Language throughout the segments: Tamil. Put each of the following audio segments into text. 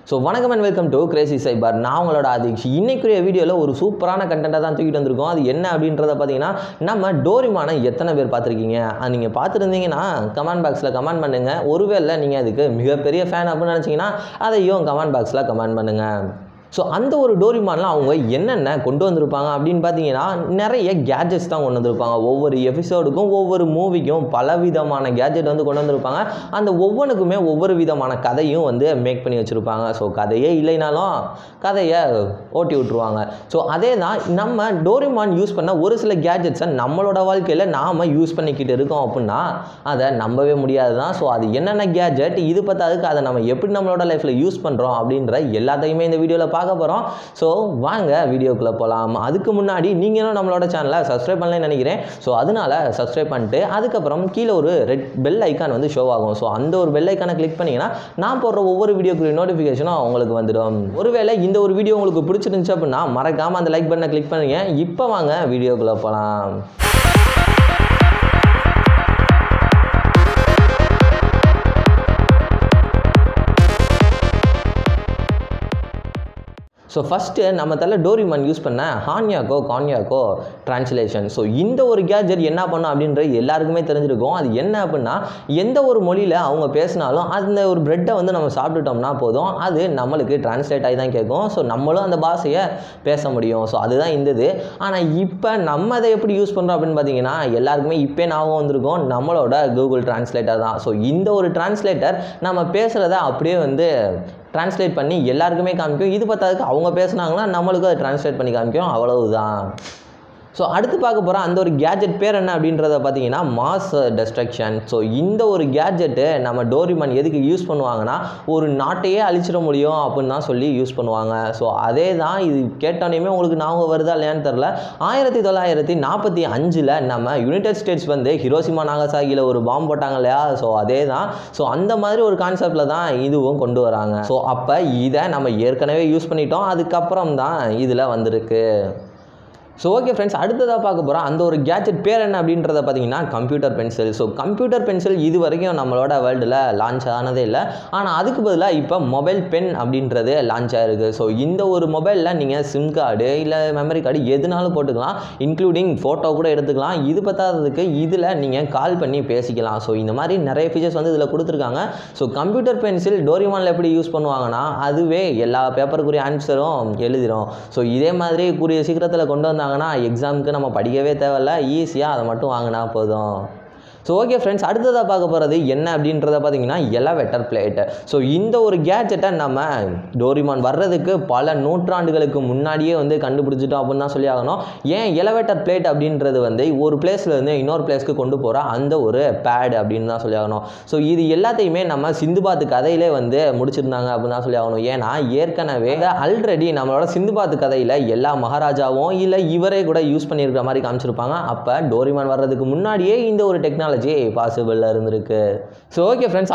ஸோ வணக்கம் and welcome to crazy cyber. நான் உங்களோட ஆதிக்ஷ். இன்னைக்குரிய வீடியோவில் ஒரு சூப்பரான கண்டென்ட்டை தான் தூக்கிட்டு வந்திருக்கோம். அது என்ன அப்படின்றத பார்த்தீங்கன்னா, நம்ம டோரிமானை எத்தனை பேர் பார்த்துருக்கீங்க? நீங்கள் பார்த்துருந்தீங்கன்னா கமெண்ட் பாக்ஸில் கமெண்ட் பண்ணுங்கள். ஒருவேளை நீங்கள் அதுக்கு மிகப்பெரிய ஃபேன் அப்படின்னு நினச்சிங்கன்னா அதையும் கமெண்ட் பாக்ஸில் கமெண்ட் பண்ணுங்கள். ஸோ அந்த ஒரு டோரிமான்லாம் அவங்க என்னென்ன கொண்டு வந்திருப்பாங்க அப்படின்னு பார்த்தீங்கன்னா, நிறைய கேஜெட்ஸ் தான் கொண்டு வந்திருப்பாங்க. ஒவ்வொரு எபிசோடுக்கும் ஒவ்வொரு மூவிக்கும் பலவிதமான கேஜெட் வந்து கொண்டு வந்திருப்பாங்க. அந்த ஒவ்வொன்றுக்குமே ஒவ்வொரு விதமான கதையும் வந்து மேக் பண்ணி வச்சுருப்பாங்க. ஸோ கதையே இல்லைனாலும் கதையை ஓட்டி விட்ருவாங்க. ஸோ அதே தான் நம்ம டோரிமான் யூஸ் பண்ண ஒரு சில கேஜெட்ஸை நம்மளோட வாழ்க்கையில் நாம் யூஸ் பண்ணிக்கிட்டு இருக்கோம் அப்படின்னா அதை நம்பவே முடியாது தான். ஸோ அது என்னென்ன கேஜெட், இது பத்தாதுக்கு அதை நம்ம எப்படி நம்மளோட லைஃப்பில் யூஸ் பண்ணுறோம் அப்படின்ற எல்லாத்தையுமே இந்த வீடியோவில் பார்க்க போகிறோம். ஸோ வாங்க வீடியோக்குள்ளே போகலாம். அதுக்கு முன்னாடி நீங்களும் நம்மளோட சேனலை சப்ஸ்கிரைப் பண்ணலன்னு நினைக்கிறேன். ஸோ அதனால சப்ஸ்கிரைப் பண்ணிட்டு அதுக்கப்புறம் கீழே ஒரு ரெட் பெல் ஐக்கான் வந்து ஷோ ஆகும். ஸோ அந்த ஒரு பெல் ஐக்கானை கிளிக் பண்ணிங்கன்னா நான் போடுற ஒவ்வொரு வீடியோக்குரிய நோட்டிஃபிகேஷனும் உங்களுக்கு வந்துடும். ஒருவேளை இந்த ஒரு வீடியோ உங்களுக்கு பிடிச்சிருந்துச்சு அப்படின்னா மறக்காமல் அந்த லைக் பட்டனை கிளிக் பண்ணுங்க. இப்போ வாங்க வீடியோக்குள்ளே போகலாம். ஸோ ஃபஸ்ட்டு நம்ம தலை டோரிமான் யூஸ் பண்ண ஹான்யாக்கோ கான்யாக்கோ ட்ரான்ஸ்லேஷன். ஸோ இந்த ஒரு கேஜெட் என்ன பண்ணும் அப்படின்றது எல்லாருக்குமே தெரிஞ்சிருக்கும். அது என்ன அப்படின்னா, எந்த ஒரு மொழியில் அவங்க பேசினாலும் அந்த ஒரு ப்ரெட்டை வந்து நம்ம சாப்பிட்டுட்டோம்னா போதும், அது நம்மளுக்கு டிரான்ஸ்லேட் ஆகி தான் கேட்கும். ஸோ நம்மளும் அந்த பாஷையை பேச முடியும். ஸோ அதுதான் இந்த ஆனால் இப்போ நம்ம அதை எப்படி யூஸ் பண்ணுறோம் அப்படின்னு பார்த்தீங்கன்னா, எல்லாருக்குமே இப்போ ஞாபகம் வந்திருக்கும் நம்மளோட கூகுள் டிரான்ஸ்லேட்டர் தான். ஸோ இந்த ஒரு டிரான்ஸ்லேட்டர் நம்ம பேசுகிறத அப்படியே வந்து ட்ரான்ஸ்லேட் பண்ணி எல்லாருக்குமே காமிக்கும். இது பார்த்தாதுக்கு அவங்க பேசுனாங்கன்னா நம்மளுக்கும் அதை ட்ரான்ஸ்லேட் பண்ணி காமிக்கும். அவ்வளவுதான். ஸோ அடுத்து பார்க்க போகிற அந்த ஒரு கேஜெட் பேர் என்ன அப்படின்றத பார்த்தீங்கன்னா மாஸ் டெஸ்ட்ரக்ஷன். ஸோ இந்த ஒரு கேஜெட்டு நம்ம டோரிமான் எதுக்கு யூஸ் பண்ணுவாங்கன்னா, ஒரு நாட்டையே அழிச்சிட முடியும் அப்படின்னு தான் சொல்லி யூஸ் பண்ணுவாங்க. ஸோ அதே தான் இது கேட்டோன்னே உங்களுக்கு ஞாபகம் வருதா இல்லையான்னு தெரில. 1945 நம்ம யுனைடெட் ஸ்டேட்ஸ் வந்து ஹிரோஷிமா நாகசாகியில் ஒரு பாம்பு போட்டாங்க இல்லையா? ஸோ அதே தான். ஸோ அந்த மாதிரி ஒரு கான்செப்டில் தான் இதுவும் கொண்டு வராங்க. ஸோ அப்போ இதை நம்ம ஏற்கனவே யூஸ் பண்ணிட்டோம், அதுக்கப்புறம் தான் இதில் வந்திருக்கு. ஸோ ஓகே ஃப்ரெண்ட்ஸ், அடுத்ததாக பார்க்க போகிறோம் அந்த ஒரு கேஜெட் பேர் என்ன அப்படின்றத பார்த்தீங்கன்னா computer pencil. So computer pencil இது வரைக்கும் நம்மளோட வேர்ல்டில் லான்ச் ஆனதே இல்லை. ஆனால் அதுக்கு பதிலாக இப்போ மொபைல் பென் அப்படின்றது லான்ச் ஆகிருக்கு. ஸோ இந்த ஒரு மொபைலில் நீங்கள் சிம் கார்டு இல்லை மெமரி கார்டு எதுனாலும் போட்டுக்கலாம், இன்க்ளூடிங் ஃபோட்டோ கூட எடுத்துக்கலாம். இது பத்தாததுக்கு இதில் நீங்கள் கால் பண்ணி பேசிக்கலாம். ஸோ இந்த மாதிரி நிறைய ஃபீச்சர்ஸ் வந்து இதில் கொடுத்துருக்காங்க. ஸோ கம்ப்யூட்டர் பென்சில் டோரிமானில் எப்படி யூஸ் பண்ணுவாங்கன்னா, அதுவே எல்லா பேப்பருக்குரிய ஆன்சரும் எழுதிடும். ஸோ இதே மாதிரி கூடிய சீக்கிரத்தில் கொண்டு வந்தாங்கன்னா எக்ஸாமுக்கு நம்ம படிக்கவே தேவையில்ல, ஈஸியாக அதை மட்டும் வாங்கினா போதும். ஸோ ஓகே ஃப்ரெண்ட்ஸ், அடுத்ததாக பார்க்க போகிறது என்ன அப்படின்றத பார்த்தீங்கன்னா எலவேட்டர் பிளேட். ஸோ இந்த ஒரு கேஜெட்டை நம்ம டோரிமான் வர்றதுக்கு பல நூற்றாண்டுகளுக்கு முன்னாடியே வந்து கண்டுபிடிச்சிட்டோம் அப்படின்னு தான் சொல்லி ஆகணும். ஏன் எலவேட்டர் பிளேட் அப்படின்றது வந்து ஒரு பிளேஸ்லேருந்து இன்னொரு பிளேஸ்க்கு கொண்டு போகிற அந்த ஒரு பேட் அப்படின்னு தான் சொல்லி ஆகணும். ஸோ இது எல்லாத்தையுமே நம்ம சிந்துபாத் கதையிலே வந்து முடிச்சிருந்தாங்க அப்படின்னு தான் சொல்லி ஆகணும். ஏன்னா ஏற்கனவே ஆல்ரெடி நம்மளோட சிந்துபாத் கதையில் எல்லா மகாராஜாவும் இல்லை இவரே கூட யூஸ் பண்ணியிருக்கிற மாதிரி காமிச்சிருப்பாங்க. அப்போ டோரிமான் வர்றதுக்கு முன்னாடியே இந்த ஒரு டெக்னாலஜி பாசிபிள் இருந்திருக்கு. ஸோ ஓகே ஃப்ரெண்ட்ஸ்,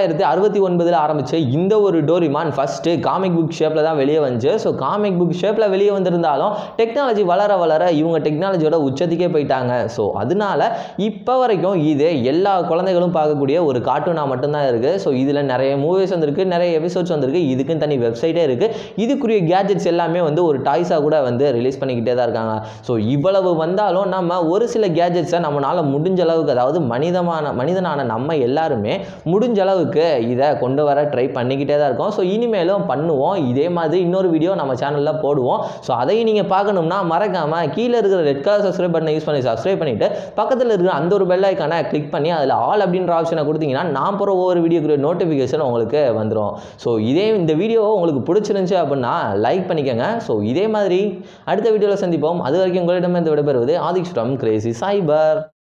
1969 ஆரம்பிச்ச இந்த ஒரு டோரிமான் ஃபஸ்ட்டு காமிக் புக் ஷேப்பில் தான் வெளியே வந்துச்சு. ஸோ காமிக் புக் ஷேப்பில் வெளியே வந்திருந்தாலும் டெக்னாலஜி வளர வளர இவங்க டெக்னாலஜியோட உச்சத்துக்கே போயிட்டாங்க. ஸோ அதனால இப்போ வரைக்கும் இது எல்லா குழந்தைகளும் பார்க்கக்கூடிய ஒரு கார்ட்டூனாக மட்டும்தான் இருக்குது. ஸோ இதில் நிறைய மூவிஸ் வந்திருக்கு, நிறைய எபிசோட்ஸ் வந்திருக்கு, இதுக்குன்னு தனி வெப்சைட்டே இருக்குது. இதுக்குரிய கேஜெட்ஸ் எல்லாமே வந்து ஒரு டாய்ஸாக கூட வந்து ரிலீஸ் பண்ணிக்கிட்டே தான் இருக்காங்க. ஸோ இவ்வளவு வந்தாலும் நம்ம ஒரு சில கேஜெட்ஸை நம்மளால் முடிஞ்ச அளவுக்கு, அதாவது மனிதனான நம்ம எல்லாருமே முடிஞ்ச அளவுக்கு இதை கொண்டு வர ட்ரை பண்ணிக்கிட்டே தான் இருக்கோம். ஸோ இனிமேலும் பண்ணுவோம். இதே மாதிரி இன்னொரு வீடியோ நம்ம சேனலில் போடுவோம். ஸோ அதையும் நீங்கள் பார்க்கணும்னா மறக்காமல் கீழே இருக்கிற ரெட் கலர் சப்ஸ்கிரைப் பட்டனை யூஸ் பண்ணி சப்ஸ்கிரைப் பண்ணிவிட்டு பக்கத்தில் இருக்கிற அந்த ஒரு பெல் ஐக்கானை கிளிக் பண்ணி அதில் ஆல் அப்படின்ற ஆப்ஷனை கொடுத்தீங்கன்னா நான் போகிற ஒவ்வொரு வீடியோக்குரிய நோட்டிஃபிகேஷன் உங்களுக்கு வந்துடும். ஸோ இந்த வீடியோ உங்களுக்கு பிடிச்சிருந்துச்சு அப்படின்னா லைக் பண்ணிக்கோங்க. ஸோ இதே மாதிரி அடுத்த வீடியோவில் சந்திப்போம். அது வரைக்கும் உங்களிடமிருந்து விடைபெறுவது ஆதிக்ஷ் ஃப்ரம் கிரேசி சைபர்.